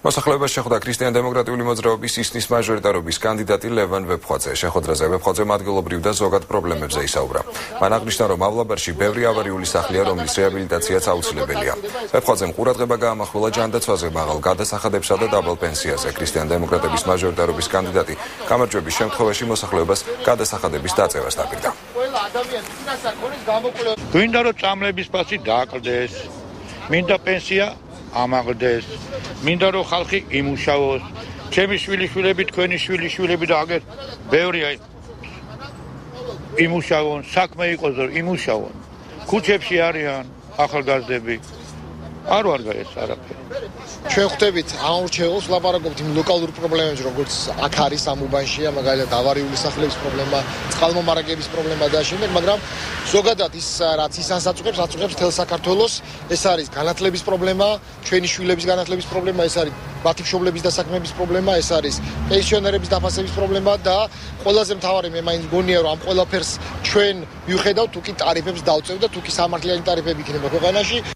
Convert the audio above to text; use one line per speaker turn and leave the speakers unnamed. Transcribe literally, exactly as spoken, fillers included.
მოსახლეობას შეხვდა ქრისტიან-დემოკრატიული მოძრაობის ისნის მაჟორიტარობის კანდიდატი ლევან ვეფხვაძე. შეხვედრაზე ვეფხვაძემ ადგილობრივ და ზოგად პრობლემებზე ისაუბრა. მან აღნიშნა, რომ ავლაბარში ბევრი ავარიული სახლია, რომლის რეაბილიტაციაც აუცილებელია. ვეფხვაძემ ყურადღება გაამახვილა ჯანდაცვაზე, მაღალ გადასახადებსა და დაბალ პენსიაზე. ქრისტიან-დემოკრატების მაჟორიტარობის კანდიდატი გამარჯვების შემთხვევაში მოსახლეობას გადასახადების დაწევას დაპირდა.
გვინდა რომ წამლების ფასი დააკლდეს, მინდა პენსია ამაღლდეს, მინდა რომ ხალხი იმუშაოს, ჩემი შვილიშვილები, თქვენი შვილიშვილები და აგერ ბევრია იმუშაონ, საქმე იყოს რომ იმუშაონ. ქუჩებში არიან ახალგაზრდები. არ ვარ გაეს არაფერი.
ჩვენ ხვდებით აურჩეულს ვლაპარაკობთ იმ ლოკალურ პრობლემებზე, როგორც აქ არის ამ უბანშია, მაგალითად ავარიული სახლების პრობლემა, წყალმომარაგების პრობლემა და შემდეგ, მაგრამ ზოგადად ის რაც ის ანსაწუხებს, აწუხებს მთელ საქართველოს, ეს არის განათლების პრობლემა, ჩვენი შვილების განათლების პრობლემა, ეს არის მათი მშობლების დასაქმების პრობლემა, ეს არის პენსიონერების დაფასების პრობლემა და ყველაზე მთავარი მე მაინც გონია რომ ამ ყველაფერს ჩვენ მივხედავთ თუ კი ტარიფებს დავწევთ და თუ კი სამართლიანი ტარიფები იქნება ქვეყანაში,